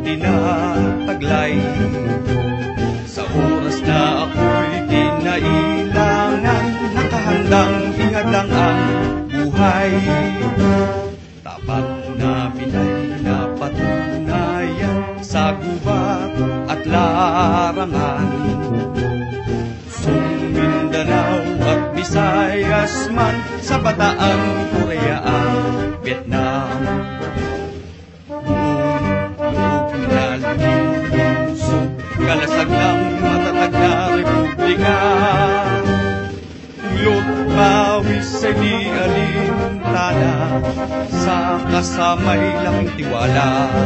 tinataglay. Sa oras na ako'y kinailangan, nakahandang ihadlang ang buhay. Tapat na Pinay na patunayan sa gubat at larangan. Mindanao at Visayas man, sa Bataan, Korea at Vietnam. Loob na lulusog, kalasag ng matatag na republika. Ulot pawis ay di alintana, sa kasamay laking tiwala.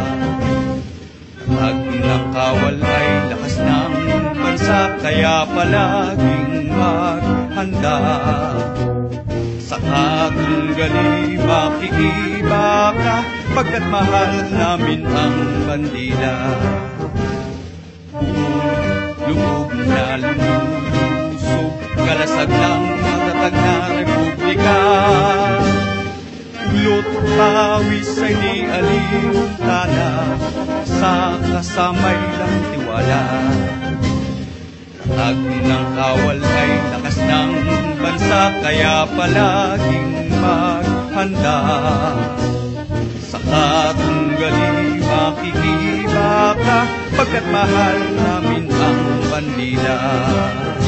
Pag nakawal ay lakas ng bansa, kaya palaging maghanda. Sa katunggali makikiba ka, pagkat mahal namin ang bandila. Loob na lumusog, kalasag ng matatag na republika. Ulot pawis ay di alintana, sa kasamay lang tiwala. Tag ng kawal ay lakas ng bansa, kaya palaging maghanda. Sa katunggali makikiba ka, pagkat mahal namin ang bandila.